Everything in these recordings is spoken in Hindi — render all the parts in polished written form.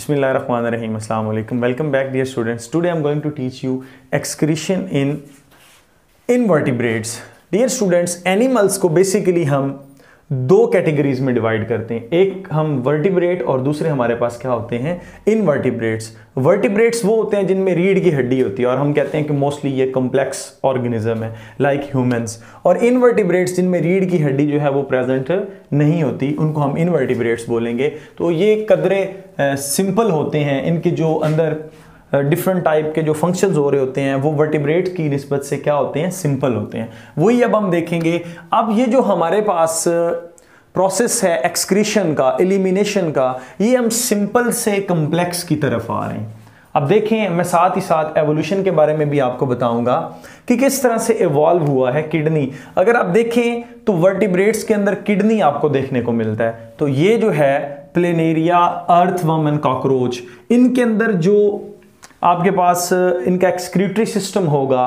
Bismillahirrahmanirrahim. Assalamu alaikum. Welcome back, dear students. Today I am going to teach you excretion in invertebrates. Dear students, animals को basically हम दो कैटेगरीज में डिवाइड करते हैं. एक हम वर्टिब्रेट और दूसरे हमारे पास क्या होते हैं, इनवर्टिब्रेट्स. वर्टिब्रेट्स वो होते हैं जिनमें रीढ़ की हड्डी होती है और हम कहते हैं कि मोस्टली ये कॉम्प्लेक्स ऑर्गेनिज्म है लाइक ह्यूमंस. और इनवर्टिब्रेट्स जिनमें रीढ़ की हड्डी जो है वो प्रेजेंट नहीं होती, उनको हम इनवर्टिब्रेट्स बोलेंगे. तो ये कदरे सिंपल होते हैं, इनके जो अंदर डिफरेंट टाइप के जो फंक्शंस हो रहे होते हैं वो वर्टिब्रेट की निस्बत से क्या होते हैं, सिंपल होते हैं. वही अब हम देखेंगे. अब ये जो हमारे पास प्रोसेस है एक्सक्रीशन का, एलिमिनेशन का, ये हम सिंपल से कॉम्प्लेक्स की तरफ आ रहे हैं. अब देखें, मैं साथ ही साथ एवोल्यूशन के बारे में भी आपको बताऊंगा कि किस तरह से इवॉल्व हुआ है किडनी. अगर आप देखें तो वर्टिब्रेट्स के अंदर किडनी आपको देखने को मिलता है. तो ये जो है प्लेनेरिया, अर्थवर्म एंड कॉकरोच, इनके अंदर जो आपके पास इनका एक्सक्रीटरी सिस्टम होगा,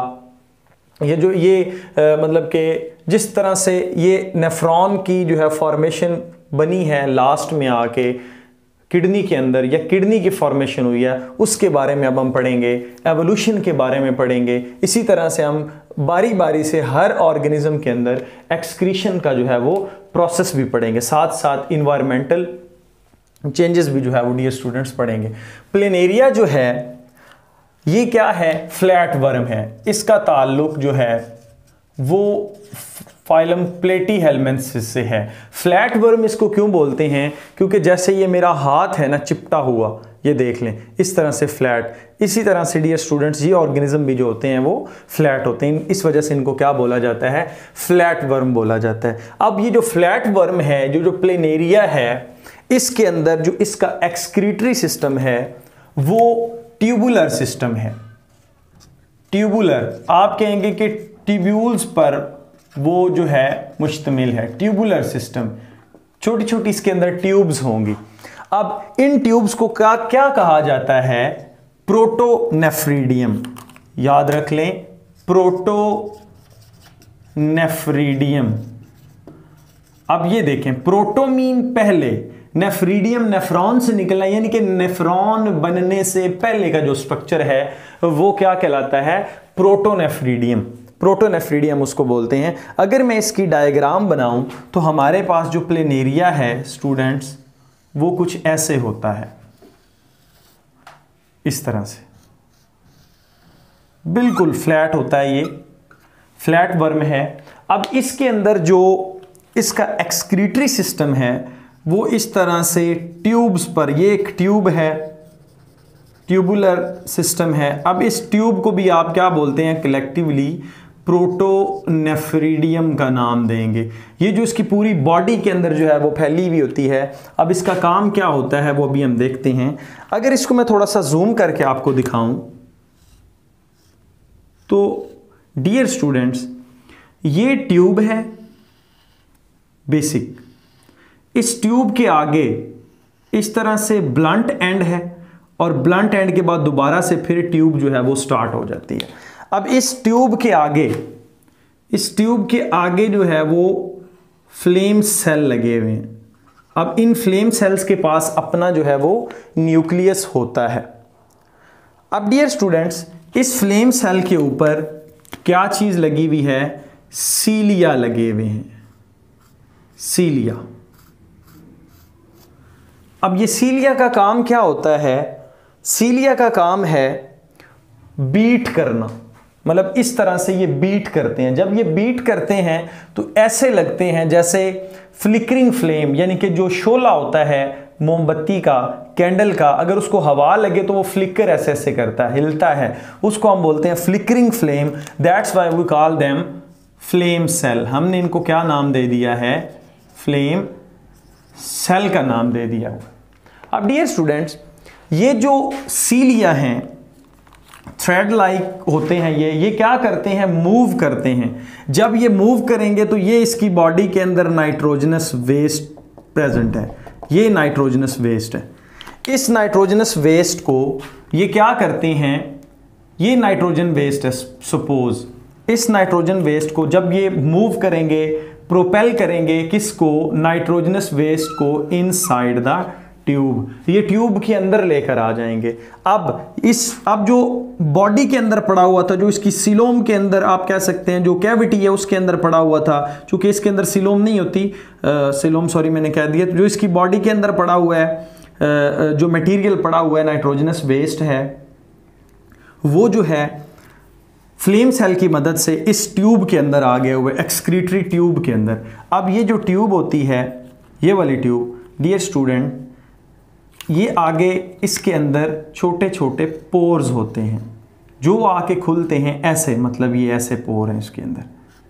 ये मतलब कि जिस तरह से ये नेफ्रॉन की जो है फॉर्मेशन बनी है लास्ट में आके किडनी के अंदर, या किडनी की फॉर्मेशन हुई है, उसके बारे में अब हम पढ़ेंगे. एवोल्यूशन के बारे में पढ़ेंगे. इसी तरह से हम बारी बारी से हर ऑर्गेनिज्म के अंदर एक्सक्रीशन का जो है वो प्रोसेस भी पढ़ेंगे. साथ साथ इन्वायरमेंटल चेंजेस भी जो है वो डियर स्टूडेंट्स पढ़ेंगे. प्लेनेरिया जो है ये क्या है, फ्लैट वर्म है. इसका ताल्लुक जो है वो फाइलम प्लेटीहेल्मिन्थेस से है. फ्लैट वर्म इसको क्यों बोलते हैं, क्योंकि जैसे ये मेरा हाथ है ना चिपटा हुआ, ये देख लें इस तरह से फ्लैट. इसी तरह से डियर स्टूडेंट्स ये ऑर्गेनिज्म भी जो होते हैं वो फ्लैट होते हैं. इस वजह से इनको क्या बोला जाता है, फ्लैट वर्म बोला जाता है. अब ये जो फ्लैट वर्म है, जो प्लेनेरिया है, इसके अंदर जो इसका एक्सक्रीटरी सिस्टम है वो ट्यूबुलर सिस्टम है. ट्यूबुलर, आप कहेंगे कि ट्यूब्यूल्स पर वो जो है मुश्तमिल है. ट्यूबुलर सिस्टम, छोटी छोटी इसके अंदर ट्यूब्स होंगी. अब इन ट्यूब्स को क्या कहा जाता है, प्रोटोनेफ्रिडियम. याद रख लें, प्रोटोनेफ्रिडियम. अब ये देखें, प्रोटोमीन पहले, नेफ्रीडियम नेफ्रॉन से निकलना, यानी कि नेफ्रॉन बनने से पहले का जो स्ट्रक्चर है वो क्या कहलाता है, प्रोटोनेफ्रिडियम. प्रोटोनेफ्रिडियम उसको बोलते हैं. अगर मैं इसकी डायग्राम बनाऊं तो हमारे पास जो प्लेनेरिया है स्टूडेंट्स, वो कुछ ऐसे होता है, इस तरह से बिल्कुल फ्लैट होता है. ये फ्लैट वर्म है. अब इसके अंदर जो इसका एक्सक्रीटरी सिस्टम है वो इस तरह से ट्यूब्स पर, ये एक ट्यूब है, ट्यूबुलर सिस्टम है. अब इस ट्यूब को भी आप क्या बोलते हैं, कलेक्टिवली प्रोटोनेफ्रिडियम का नाम देंगे. ये जो इसकी पूरी बॉडी के अंदर जो है वो फैली हुई होती है. अब इसका काम क्या होता है वो अभी हम देखते हैं. अगर इसको मैं थोड़ा सा जूम करके आपको दिखाऊं तो डियर स्टूडेंट्स, ये ट्यूब है बेसिक. इस ट्यूब के आगे इस तरह से ब्लंट एंड है और ब्लंट एंड के बाद दोबारा से फिर ट्यूब जो है वो स्टार्ट हो जाती है. अब इस ट्यूब के आगे जो है वो फ्लेम सेल लगे हुए हैं. अब इन फ्लेम सेल्स के पास अपना जो है वो न्यूक्लियस होता है. अब डियर स्टूडेंट्स, इस फ्लेम सेल के ऊपर क्या चीज लगी हुई है, सीलिया लगे हुए हैं. सीलिया. अब ये सीलिया का काम क्या होता है, सीलिया का काम है बीट करना. मतलब इस तरह से ये बीट करते हैं. जब ये बीट करते हैं तो ऐसे लगते हैं जैसे फ्लिकरिंग फ्लेम, यानी कि जो शोला होता है मोमबत्ती का, कैंडल का, अगर उसको हवा लगे तो वो फ्लिकर ऐसे ऐसे करता है, हिलता है, उसको हम बोलते हैं flickering flame. That's why we call them flame cell. हमने इनको क्या नाम दे दिया है, फ्लेम सेल का नाम दे दिया हुआ. अब डियर स्टूडेंट्स, ये जो सीलिया हैं थ्रेड लाइक होते हैं, ये क्या करते हैं, मूव करते हैं. जब ये मूव करेंगे तो ये इसकी बॉडी के अंदर नाइट्रोजनस वेस्ट प्रेजेंट है. ये नाइट्रोजनस वेस्ट है. इस नाइट्रोजनस वेस्ट को ये क्या करते हैं, ये नाइट्रोजन वेस्ट है. सपोज इस नाइट्रोजन वेस्ट को जब ये मूव करेंगे, प्रोपेल करेंगे किसको, नाइट्रोजनस वेस्ट को, इनसाइड द ट्यूब, ये ट्यूब के अंदर लेकर आ जाएंगे। अब जो बॉडी के अंदर पड़ा हुआ था, जो इसकी सीलोम के अंदर आप कह सकते हैं, जो कैविटी है उसके अंदर पड़ा हुआ था, चूंकि इसके अंदर सीलोम नहीं होती, सीलोम सॉरी मैंने कह दिया, जो इसकी बॉडी के अंदर पड़ा हुआ है, जो मटेरियल पड़ा हुआ है, नाइट्रोजनस वेस्ट है, वो जो है फ्लेम सेल की मदद से इस ट्यूब के अंदर आ गए हुए, एक्सक्रीटरी ट्यूब के अंदर। अब ये जो ट्यूब होती है, ये वाली ट्यूब, डियर स्टूडेंट, ये आगे इसके अंदर छोटे छोटे पोर्स होते हैं जो आके खुलते हैं ऐसे, मतलब ये ऐसे पोर हैं इसके अंदर,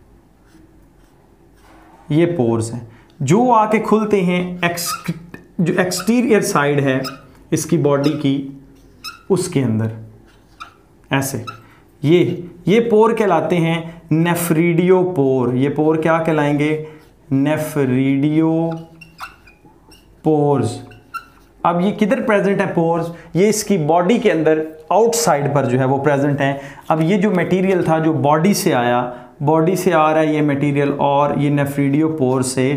ये पोर्स हैं जो आके खुलते हैं जो एक्सटीरियर साइड है इसकी बॉडी की, उसके अंदर ऐसे। ये पोर कहलाते हैं नेफ्रिडियोपोर। ये पोर क्या कहलाएंगे? नेफ्रिडियोपोर्स। अब ये किधर प्रेजेंट है पोर्स? ये इसकी बॉडी के अंदर आउटसाइड पर जो है वो प्रेजेंट है। अब ये जो मटेरियल था जो बॉडी से आया, बॉडी से आ रहा है ये मटेरियल, और ये नेफ्रिडियोपोर से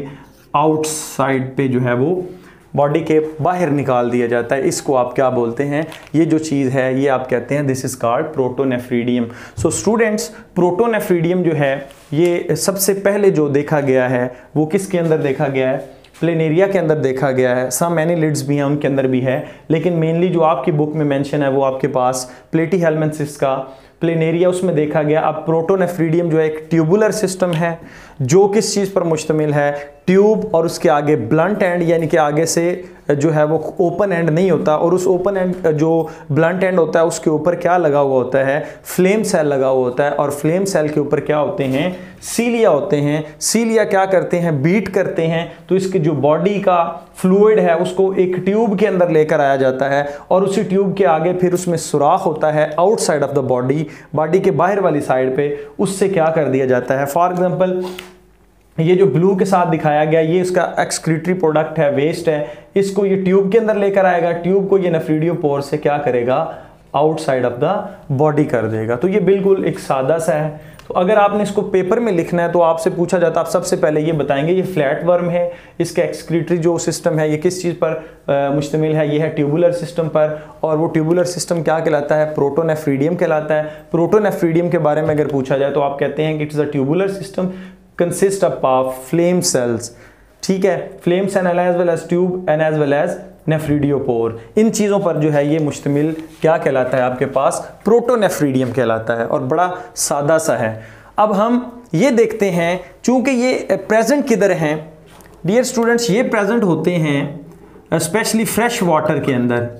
आउटसाइड पे जो है वो बॉडी के बाहर निकाल दिया जाता है। इसको आप क्या बोलते हैं? ये जो चीज़ है ये आप कहते हैं this is called protonephridium. So students, protonephridium जो है ये सबसे पहले जो देखा गया है वो किसके अंदर देखा गया है? प्लेनेरिया के अंदर देखा गया है। सम एनिलिड्स भी हैं, उनके अंदर भी है, लेकिन मेनली जो आपकी बुक में मेंशन है वो आपके पास प्लेटीहेल्मिन्थिस का प्लेनेरिया, उसमें देखा गया। अब प्रोटोनेफ्रीडियम जो है एक ट्यूबुलर सिस्टम है जो किस चीज़ पर मुश्तमिल है? ट्यूब, और उसके आगे ब्लंट एंड, यानी कि आगे से जो है वो ओपन एंड नहीं होता, और उस ओपन एंड जो ब्लंट एंड होता है उसके ऊपर क्या लगा हुआ होता है? फ्लेम सेल लगा हुआ होता है, और फ्लेम सेल के ऊपर क्या होते हैं? सीलिया होते हैं। सीलिया क्या करते हैं? बीट करते हैं। तो इसके जो बॉडी का फ्लूइड है उसको एक ट्यूब के अंदर लेकर आया जाता है, और उसी ट्यूब के आगे फिर उसमें सुराख होता है आउटसाइड ऑफ द बॉडी के बाहर वाली साइड पे, उससे क्या कर दिया जाता है? फॉर एग्जाम्पल ये जो ब्लू के साथ दिखाया गया, ये इसका एक्सक्रीटरी प्रोडक्ट है, वेस्ट है, इसको ये ट्यूब के अंदर लेकर आएगा, ट्यूब को ये नेफ्रिडियोपोर से क्या करेगा? आउटसाइड ऑफ द बॉडी कर देगा। तो ये बिल्कुल एक सादा सा है। तो अगर आपने इसको पेपर में लिखना है तो आपसे पूछा जाता है, आप सबसे पहले ये बताएंगे ये फ्लैट वर्म है, इसका एक्सक्रीटरी जो सिस्टम है ये किस चीज़ पर मुश्तमिल है? ये है ट्यूबुलर सिस्टम पर, और वो ट्यूबुलर सिस्टम क्या कहलाता है? प्रोटोनेफ्रीडियम कहलाता है। प्रोटोनेफ्रीडियम के बारे में अगर पूछा जाए तो आप कहते हैं कि it's a tubular system consist of flame cells, ठीक है, flame cell as well as tube and as well as nephridiopore. इन चीज़ों पर जो है ये मुश्तमिल क्या कहलाता है? आपके पास प्रोटोनेफ्रीडियम कहलाता है, और बड़ा सादा सा है। अब हम ये देखते हैं, चूंकि ये प्रेजेंट किधर हैं डियर स्टूडेंट्स? ये प्रेजेंट होते हैं स्पेशली फ्रेश वाटर के अंदर।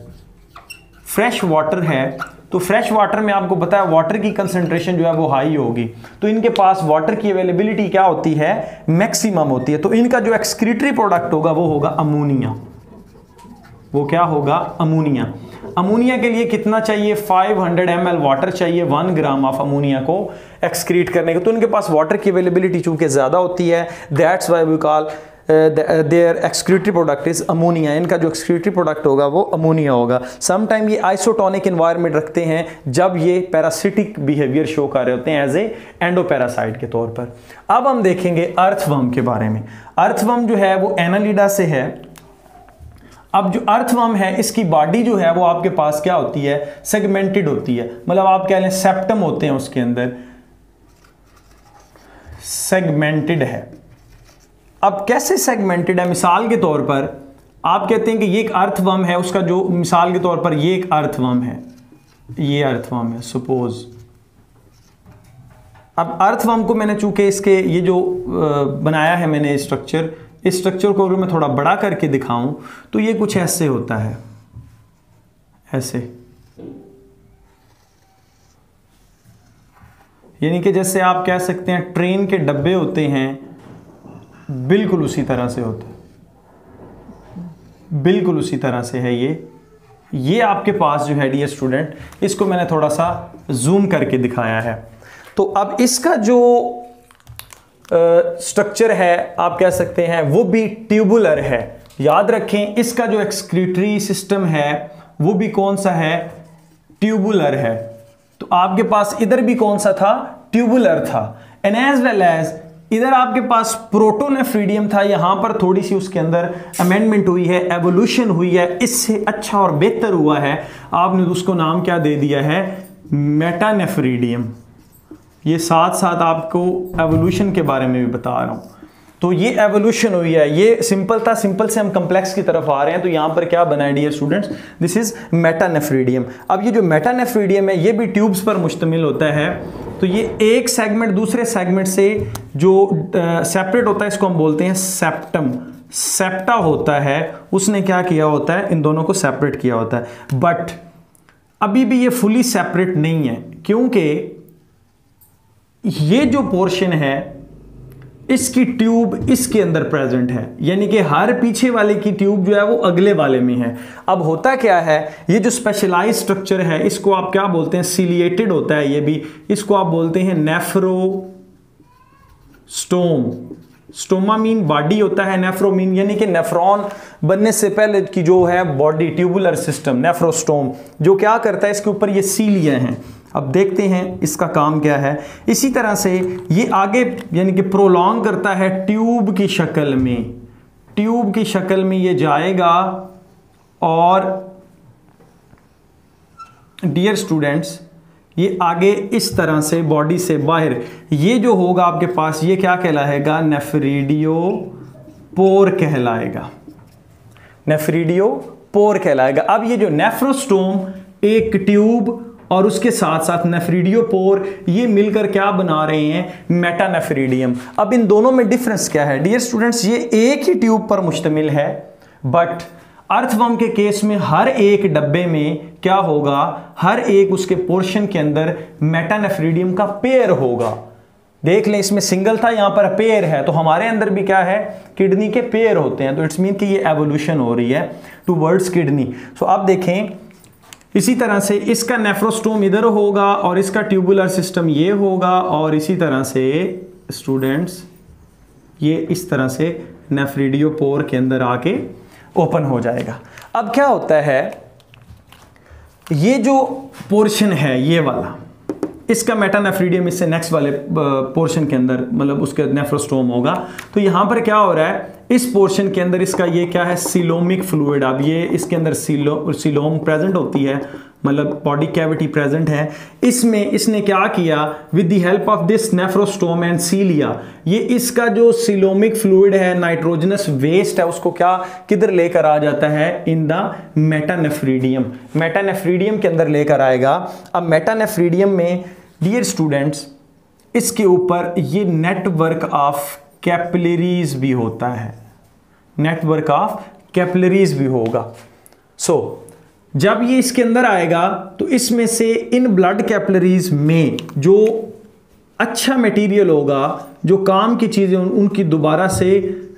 फ्रेश वाटर है तो फ्रेश वाटर में आपको पता है वाटर की कंसंट्रेशन जो है वो हाई होगी, तो इनके पास वाटर की अवेलेबिलिटी क्या होती है? मैक्सिमम होती है। तो इनका जो एक्सक्रीटरी प्रोडक्ट होगा वो होगा अमोनिया। वो क्या होगा? अमोनिया। अमोनिया के लिए कितना चाहिए? 500 ml वाटर चाहिए 1 ग्राम ऑफ अमोनिया को एक्सक्रीट करने को। तो इनके पास वाटर की अवेलेबिलिटी चूंकि ज़्यादा होती है, that's why we call there excretory product is ammonia. इनका जो एक्सक्रीटरी प्रोडक्ट होगा वो अमोनिया होगा। समटाइम ये आइसोटोनिक इन्वायरमेंट रखते हैं जब ये पैरासिटिक बिहेवियर शो कर रहे होते हैं एज ए एंडोपैरासाइट के तौर पर। अब हम देखेंगे अर्थवर्म के बारे में। अर्थवर्म जो है वो एनालिडा से है। अब जो अर्थवर्म है इसकी बॉडी जो है वो आपके पास क्या होती है? सेगमेंटेड होती है, मतलब आप कह लें सेप्टम होते हैं उसके अंदर, सेगमेंटेड है। अब कैसे सेगमेंटेड है? मिसाल के तौर पर आप कहते हैं कि ये एक अर्थवर्म है, उसका जो मिसाल के तौर पर ये एक अर्थवर्म है, ये अर्थवर्म है सपोज। अब अर्थवर्म को मैंने चूंकि इसके ये जो बनाया है मैंने स्ट्रक्चर, इस स्ट्रक्चर को अगर मैं थोड़ा बड़ा करके दिखाऊं तो ये कुछ ऐसे होता है, ऐसे, यानी कि जैसे आप कह सकते हैं ट्रेन के डब्बे होते हैं, बिल्कुल उसी तरह से होता है, बिल्कुल उसी तरह से है ये आपके पास जो है डियर स्टूडेंट, इसको मैंने थोड़ा सा जूम करके दिखाया है। तो अब इसका जो स्ट्रक्चर है आप कह सकते हैं वो भी ट्यूबुलर है। याद रखें इसका जो एक्सक्रीटरी सिस्टम है वो भी कौन सा है? ट्यूबुलर है। तो आपके पास इधर भी कौन सा था? ट्यूबुलर था। एंड एज वेल एज इधर आपके पास प्रोटोनेफ्रीडियम था, यहां पर थोड़ी सी उसके अंदर अमेंडमेंट हुई है, एवोल्यूशन हुई है, इससे अच्छा और बेहतर हुआ है, आपने उसको नाम क्या दे दिया है, मेटानेफ्रीडियम। ये साथ साथ आपको एवोल्यूशन के बारे में भी बता रहा हूं। तो ये एवोल्यूशन हुई है, ये सिंपल था, सिंपल से हम कम्प्लेक्स की तरफ आ रहे हैं। तो यहां पर क्या बना है dear students, this is metanephridium. अब ये जो मेटानेफ्रीडियम है ये भी ट्यूब्स पर मुश्तमिल होता है। तो ये एक सेगमेंट दूसरे सेगमेंट से जो सेपरेट होता है इसको हम बोलते हैं सेप्टम। सेप्टा होता है, उसने क्या किया होता है, इन दोनों को सेपरेट किया होता है। बट अभी भी ये फुली सेपरेट नहीं है, क्योंकि ये जो पोर्शन है इसकी ट्यूब इसके अंदर प्रेजेंट है, यानी कि हर पीछे वाले की ट्यूब जो है वो अगले वाले में है। अब होता क्या है, ये जो स्पेशलाइज स्ट्रक्चर है इसको आप क्या बोलते हैं, सिलिएटेड होता है ये भी, इसको आप बोलते हैं नेफ्रोस्टोम। स्टोमा मीन बॉडी होता है, नेफ्रो मीन यानी कि नेफ्रॉन बनने से पहले की जो है बॉडी, ट्यूबुलर सिस्टम, नेफ्रोस्टोम, जो क्या करता है इसके ऊपर ये सीलियां हैं। अब देखते हैं इसका काम क्या है। इसी तरह से ये आगे यानी कि प्रोलॉन्ग करता है ट्यूब की शक्ल में, ट्यूब की शक्ल में ये जाएगा और डियर स्टूडेंट्स ये आगे इस तरह से बॉडी से बाहर ये जो होगा आपके पास, ये क्या कहलाएगा, नेफ्रिडियोपोर कहलाएगा, नेफ्रिडियोपोर कहलाएगा। अब ये जो नेफ्रोस्टोम, एक ट्यूब और उसके साथ साथ नेफ्रिडियोपोर, ये मिलकर क्या बना रहे हैं, मेटानेफ्रीडियम। अब इन दोनों में डिफरेंस क्या है डियर स्टूडेंट्स, ये एक ही ट्यूब पर मुश्तमिल है, बट अर्थवर्म के केस में हर एक डब्बे में क्या होगा, हर एक उसके पोर्शन के अंदर मेटानेफ्रीडियम का पेयर होगा। देख लें, इसमें सिंगल था, यहां पर पेयर है, तो हमारे अंदर भी क्या है, किडनी के पेयर होते हैं। तो इट्स मीन कि ये एवोल्यूशन हो रही है टुवर्ड्स किडनी। सो आप देखें इसी तरह से इसका नेफ्रोस्टोम इधर होगा और इसका ट्यूबुलर सिस्टम ये होगा, और इसी तरह से स्टूडेंट्स ये इस तरह से नेफ्रिडियोपोर के अंदर आके ओपन हो जाएगा। अब क्या होता है, ये जो पोर्शन है ये वाला, इसका मेटानेफ्रीडियम इससे नेक्स्ट वाले पोर्शन के अंदर मतलब उसके नेफ्रोस्टोम होगा। तो यहां पर क्या हो रहा है, इस पोर्शन के अंदर इसका ये क्या है, सिलोमिक फ्लूइड। अब ये इसके अंदर सिलोम प्रेजेंट होती है, मतलब बॉडी कैविटी प्रेजेंट है। इसमें इसने क्या किया, with the help of this nephrostome and cilia, ये इसका जो सिलोमिक फ्लूइड है, नाइट्रोजनस वेस्ट है, उसको क्या किधर लेकर आ जाता है, इन द मेटानेफ्रीडियम। मेटानेफ्रीडियम के अंदर लेकर आएगा। अब मेटानेफ्रीडियम में डियर स्टूडेंट्स इसके ऊपर ये नेटवर्क ऑफ कैपिलरीज भी होता है, नेटवर्क ऑफ कैपिलरीज भी होगा। सो जब ये इसके अंदर आएगा तो इसमें से इन ब्लड कैपिलरीज में जो अच्छा मटेरियल होगा, जो काम की चीजें उनकी दोबारा से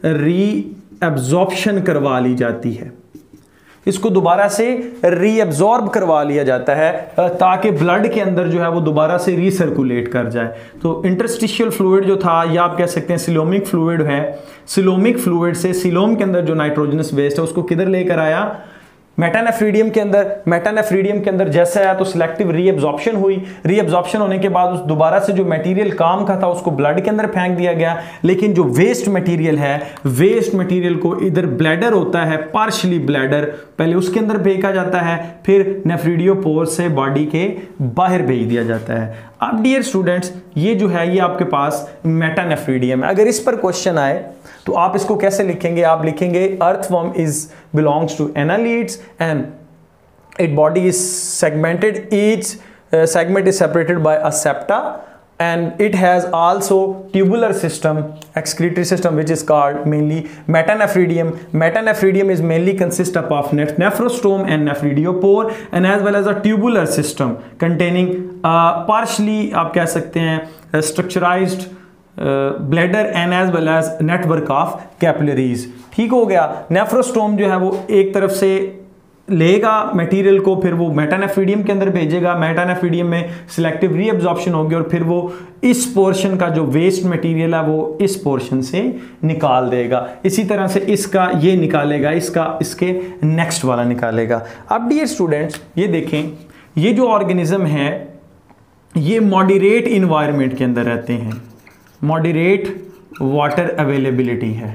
रीअब्जॉर्प्शन करवा ली जाती है, इसको दोबारा से रीअब्जॉर्ब करवा लिया जाता है ताकि ब्लड के अंदर जो है वो दोबारा से रीसर्कुलेट कर जाए। तो इंटरस्टिशियल फ्लूइड जो था, या आप कह सकते हैं सिलोमिक फ्लूइड है, सिलोमिक फ्लूइड से सिलोम के अंदर जो नाइट्रोजनस वेस्ट है उसको किधर लेकर आया, मेटानेफ्रीडियम के अंदर। मेटानेफ्रीडियम के अंदर जैसे आया तो सिलेक्टिव रीअब्जॉर्प्शन हुई, रीअब्जॉर्प्शन होने के बाद उस दोबारा से जो मटेरियल काम का था उसको ब्लड के अंदर फेंक दिया गया। लेकिन जो वेस्ट मटेरियल है, वेस्ट मटेरियल को इधर ब्लैडर होता है, पार्शली ब्लैडर, पहले उसके अंदर फेंका जाता है, फिर नेफ्रिडियोपोर से बॉडी के बाहर भेज दिया जाता है। अब डियर स्टूडेंट्स ये जो है ये आपके पास मेटानेफ्रीडियम है। अगर इस पर क्वेश्चन आए तो आप इसको कैसे लिखेंगे, आप लिखेंगे earthworm is belongs to annelids and it body is segmented, each segment is separated by a septa and it has also tubular system, excretory system, which is called mainly metanephridium. Metanephridium is mainly consist of nephrostome and nephridiopore and as well as a tubular system containing partially आप कह सकते हैं structurized bladder and as well as network of capillaries। ठीक हो गया। नेफ्रोस्टोम जो है वो एक तरफ से लेगा मटेरियल को, फिर वो मेटानेफ्रीडियम के अंदर भेजेगा, मेटानेफ्रीडियम में सिलेक्टिव रीअब्जॉर्प्शन होगी और फिर वो इस पोर्शन का जो वेस्ट मटेरियल है वो इस पोर्शन से निकाल देगा। इसी तरह से इसका ये निकालेगा, इसका इसके नेक्स्ट वाला निकालेगा। अब डियर स्टूडेंट्स ये देखें, ये जो ऑर्गेनिज्म है ये मॉडरेट इन्वायरमेंट के अंदर रहते हैं, मॉडरेट वाटर अवेलेबिलिटी है,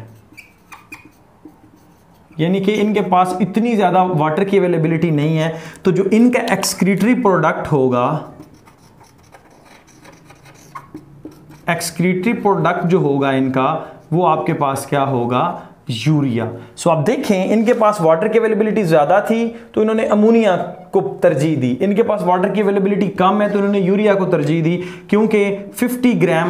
यानी कि इनके पास इतनी ज़्यादा वाटर की अवेलेबिलिटी नहीं है, तो जो इनका एक्सक्रीटरी प्रोडक्ट होगा, एक्सक्रीटरी प्रोडक्ट जो होगा इनका, वो आपके पास क्या होगा, यूरिया। सो आप देखें इनके पास वाटर की अवेलेबिलिटी ज़्यादा थी तो इन्होंने अमोनिया को तरजीह दी, इनके पास वाटर की अवेलेबिलिटी कम है तो इन्होंने यूरिया को तरजीह दी, क्योंकि 50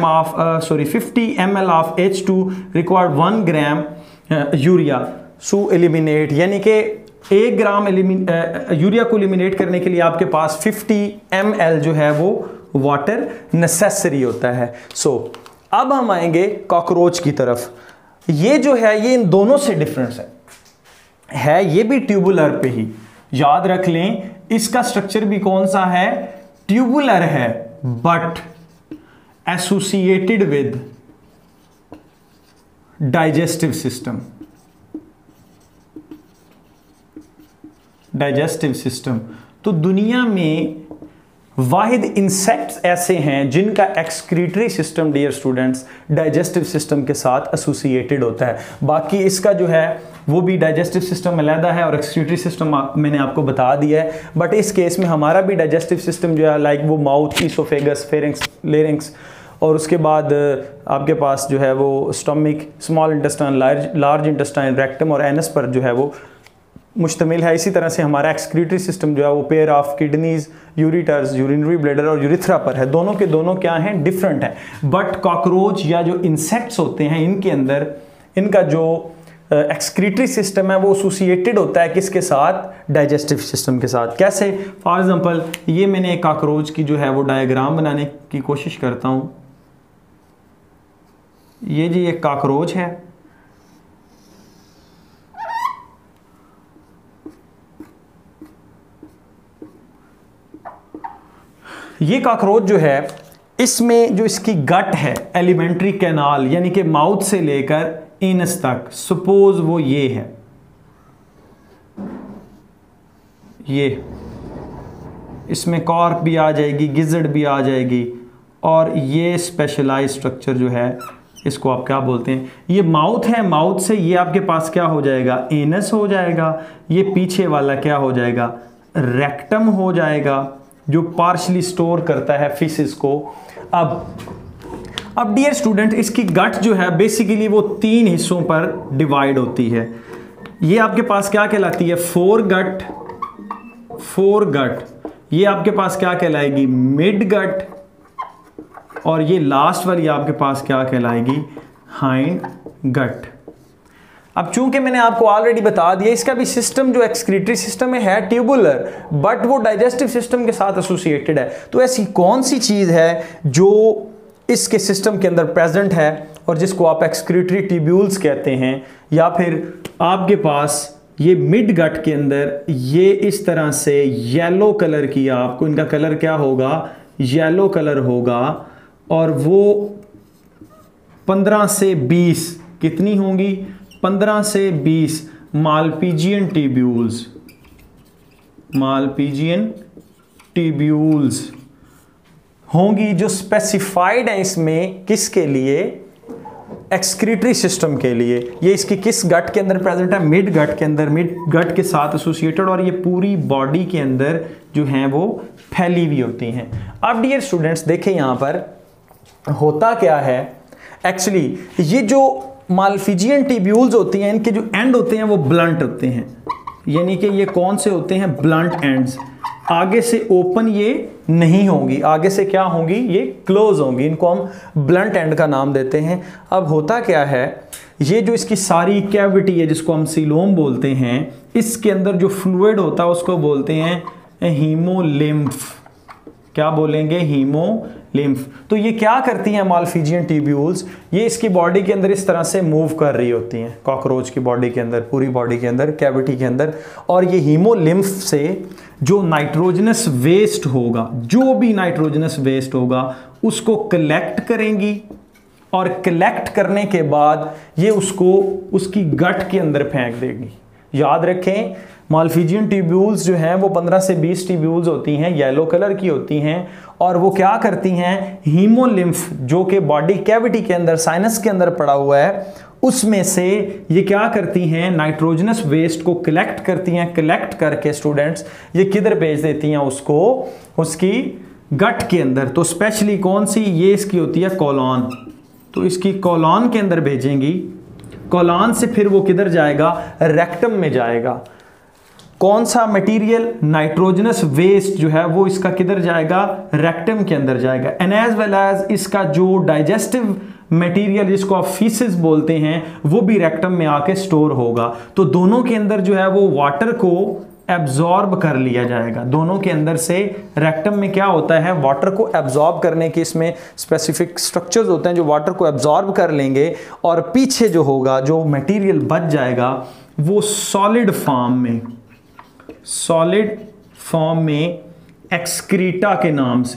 ml of H2 required 1 gram urea to eliminate, यानी कि 1 ग्राम यूरिया को एलिमिनेट करने के लिए आपके पास 50 ml जो है वो वाटर नेसेसरी होता है। सो अब हम आएंगे कॉकरोच की तरफ। ये जो है ये इन दोनों से डिफरेंस है ये भी ट्यूबुलर पे ही, याद रख लें इसका स्ट्रक्चर भी कौन सा है, ट्यूबुलर है, but associated with digestive system. Digestive system, तो दुनिया में वाहिद इंसेक्ट्स ऐसे हैं जिनका excretory system dear students digestive system के साथ एसोसिएटेड होता है। बाकी इसका जो है वो भी डाइजेस्टिव सिस्टम अलहदा है और एक्सक्रीटरी सिस्टम मैंने आपको बता दिया है, बट इस केस में हमारा भी डाइजेस्टिव सिस्टम जो है लाइक वो माउथ, ईसोफेगस, फेरिंक्स, लेरिंक्स, और उसके बाद आपके पास जो है वो stomach, small intestine, large intestine, rectum और एनस पर जो है वो मुश्तमिल है। इसी तरह से हमारा एक्सक्रीटरी सिस्टम जो है वो pair of kidneys, ureters, urinary bladder और यूरिथ्रा पर है। दोनों के दोनों क्या हैं, डिफरेंट है। बट कॉकरोच या जो इंसेक्ट्स होते हैं इनके अंदर इनका जो एक्सक्रीटरी सिस्टम है वो एसोसिएटेड होता है किसके साथ, डाइजेस्टिव सिस्टम के साथ। कैसे, फॉर एग्जांपल ये मैंने एक कॉकरोच की जो है वो डायग्राम बनाने की कोशिश करता हूँ। ये जी एक कॉकरोच है, ये कॉकरोच जो है इसमें जो इसकी गट है, एलिमेंट्री कैनाल यानी कि माउथ से लेकर एनस तक, सपोज वो ये है, ये इसमें कॉर्क भी आ जाएगी, गिजर्ड भी आ जाएगी, और ये स्पेशलाइज स्ट्रक्चर जो है इसको आप क्या बोलते हैं, ये माउथ है, माउथ से ये आपके पास क्या हो जाएगा, एनस हो जाएगा, ये पीछे वाला क्या हो जाएगा, रेक्टम हो जाएगा, जो पार्शली स्टोर करता है फिशेस को। अब डियर स्टूडेंट इसकी गट जो है बेसिकली वो 3 हिस्सों पर डिवाइड होती है। ये आपके पास क्या कहलाती है, फोर गट, ये आपके पास क्या कहलाएगी, मिड गट, और ये लास्ट वाली आपके पास क्या कहलाएगी, हाइंड गट। अब चूंकि मैंने आपको ऑलरेडी बता दिया इसका भी सिस्टम जो एक्सक्रीटरी सिस्टम है ट्यूबुलर, बट वो डाइजेस्टिव सिस्टम के साथ एसोसिएटेड है। तो ऐसी कौन सी चीज़ है जो इसके सिस्टम के अंदर प्रेजेंट है और जिसको आप एक्सक्रीटरी ट्यूब्यूल्स कहते हैं, या फिर आपके पास ये मिड गट के अंदर ये इस तरह से येलो कलर की, आपको इनका कलर क्या होगा, येलो कलर होगा, और वो 15 से 20 कितनी होंगी, 15 से 20 मालपीजियन ट्यूब्यूल्स होंगी जो स्पेसिफाइड है इसमें किसके लिए, एक्सक्रीटरी सिस्टम के लिए। ये इसकी किस गट के अंदर प्रेजेंट है, मिड गट के अंदर, मिड गट के साथ एसोसिएटेड, और ये पूरी बॉडी के अंदर जो हैं वो फैली हुई होती हैं। अब डियर स्टूडेंट्स देखें यहाँ पर होता क्या है, एक्चुअली ये जो मालफिजियन ट्यूब्यूल्स होती हैं इनके जो एंड होते हैं वो ब्लंट होते हैं, यानी कि ये कौन से होते हैं, ब्लंट एंड्स। आगे से ओपन ये नहीं होंगी, आगे से क्या होंगी, ये क्लोज होंगी, इनको हम ब्लंट एंड का नाम देते हैं। अब होता क्या है, ये जो इसकी सारी कैविटी है जिसको हम सीलोम बोलते हैं, इसके अंदर जो फ्लूइड होता है उसको बोलते हैं हीमोलिम्फ। क्या बोलेंगे, हीमोलिम्फ। तो ये क्या करती हैं मालफिजियन ट्यूब्यूल्स, ये इसकी बॉडी के अंदर इस तरह से मूव कर रही होती हैं, कॉकरोच की बॉडी के अंदर, पूरी बॉडी के अंदर, कैविटी के अंदर, और ये हीमोलिम्फ से जो नाइट्रोजनस वेस्ट होगा, जो भी नाइट्रोजनस वेस्ट होगा उसको कलेक्ट करेंगी, और कलेक्ट करने के बाद ये उसको उसकी गट के अंदर फेंक देगी। याद रखें मालफिजियन ट्यूब्यूल्स जो हैं वो 15 से 20 ट्यूब्यूल्स होती हैं, येलो कलर की होती हैं, और वो क्या करती हैं, हीमोलिम्फ जो कि बॉडी कैविटी के अंदर साइनस के अंदर पड़ा हुआ है उसमें से ये क्या करती हैं, नाइट्रोजनस वेस्ट को कलेक्ट करती हैं। कलेक्ट करके स्टूडेंट्स ये किधर भेज देती हैं, उसको उसकी गट के अंदर। तो स्पेशली कौन सी, ये इसकी होती है कोलॉन, तो इसकी कोलॉन के अंदर भेजेंगी। कोलॉन से फिर वो किधर जाएगा, रेक्टम में जाएगा। कौन सा मटेरियल, नाइट्रोजनस वेस्ट जो है वो इसका किधर जाएगा, रेक्टम के अंदर जाएगा। एंड एज वेल एज इसका जो डाइजेस्टिव मटेरियल जिसको आप फीसेस बोलते हैं वो भी रेक्टम में आके स्टोर होगा। तो दोनों के अंदर जो है वो वाटर को एब्जॉर्ब कर लिया जाएगा। दोनों के अंदर से रेक्टम में क्या होता है, वाटर को एब्जॉर्ब करने के इसमें स्पेसिफिक स्ट्रक्चर्स होते हैं जो वाटर को एब्जॉर्ब कर लेंगे, और पीछे जो होगा, जो मटेरियल बच जाएगा वो सॉलिड फॉर्म में एक्सक्रीटा के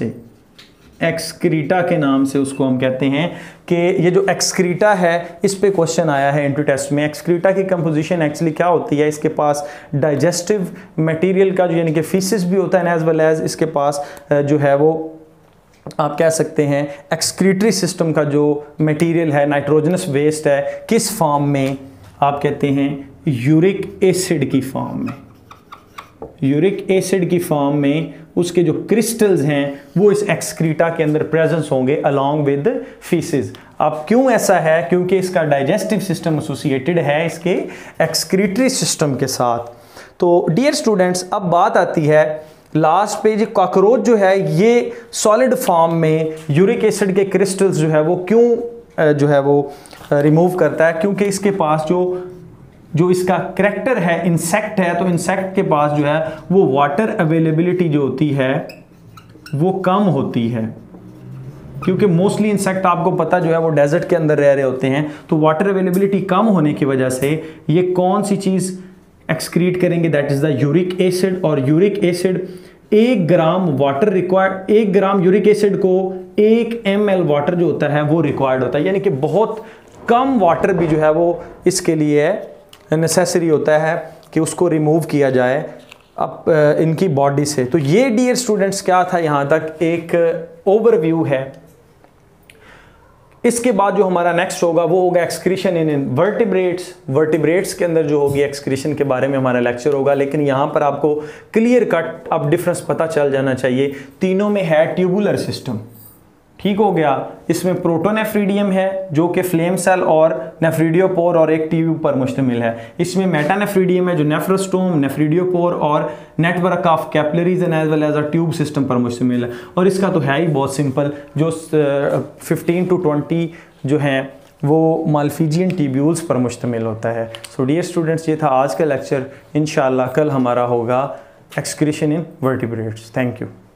नाम से उसको हम कहते हैं कि ये जो एक्सक्रीटा है, इस पे क्वेश्चन आया है इंटरव्यू टेस्ट में। एक्सक्रीटा की कंपोजिशन एक्चुअली क्या होती है, इसके पास डाइजेस्टिव मटेरियल का जो यानी कि फीसिस भी होता है, एज वेल एज इसके पास जो है वो आप कह सकते हैं एक्सक्रीटरी सिस्टम का जो मटेरियल है, नाइट्रोजनस वेस्ट है, किस फॉर्म में, आप कहते हैं यूरिक एसिड की फॉर्म में। यूरिक एसिड की फॉर्म में उसके जो क्रिस्टल्स हैं वो इस एक्सक्रीटा के अंदर प्रेजेंस होंगे अलोंग विद फीसिस। अब क्यों ऐसा है, क्योंकि इसका डाइजेस्टिव सिस्टम एसोसिएटेड है इसके एक्सक्रीटरी सिस्टम के साथ। तो डियर स्टूडेंट्स, अब बात आती है लास्ट पे, जो कॉकरोच जो है ये सॉलिड फॉर्म में यूरिक एसिड के क्रिस्टल्स जो है वो क्यों जो है वो रिमूव करता है, क्योंकि इसके पास जो इसका करैक्टर है, इंसेक्ट है, तो इंसेक्ट के पास जो है वो वाटर अवेलेबिलिटी जो होती है वो कम होती है, क्योंकि मोस्टली इंसेक्ट आपको पता जो है वो डेजर्ट के अंदर रह रहे होते हैं। तो वाटर अवेलेबिलिटी कम होने की वजह से ये कौन सी चीज़ एक्सक्रीट करेंगे, that is the uric acid. और uric acid 1 gram water required, 1 gram uric acid को 1 ml वाटर जो होता है वो रिक्वायर्ड होता है, यानी कि बहुत कम वाटर भी जो है वो इसके लिए नेसेसरी होता है कि उसको रिमूव किया जाए अब इनकी बॉडी से। तो ये डियर स्टूडेंट्स क्या था, यहाँ तक एक ओवरव्यू है। इसके बाद जो हमारा नेक्स्ट होगा वो होगा एक्सक्रीशन इन वर्टिब्रेट्स। वर्टिब्रेट्स के अंदर जो होगी एक्सक्रीशन के बारे में हमारा लेक्चर होगा, लेकिन यहाँ पर आपको क्लियर कट अब डिफरेंस पता चल जाना चाहिए। तीनों में है ट्यूबुलर सिस्टम, ठीक हो गया। इसमें प्रोटोनेफ्रीडियम है जो कि फ्लेम सेल और नेफ्रीडियोपोर और एक ट्यूब पर मुश्तमिल है। इसमें मेटानेफ्रीडियम है जो नेफ्रोस्टोम, नेफ्रीडियोपोर और network of capillaries and as well as a tube system पर मुश्तमिल है। और इसका तो है ही बहुत सिंपल, जो 15 to 20 जो हैं वो मालफिजियन ट्यूब्यूल्स पर मुश्तमिल होता है। सो डियर स्टूडेंट्स, ये था आज का लेक्चर। इंशाल्लाह कल हमारा होगा excretion in vertebrates. Thank you.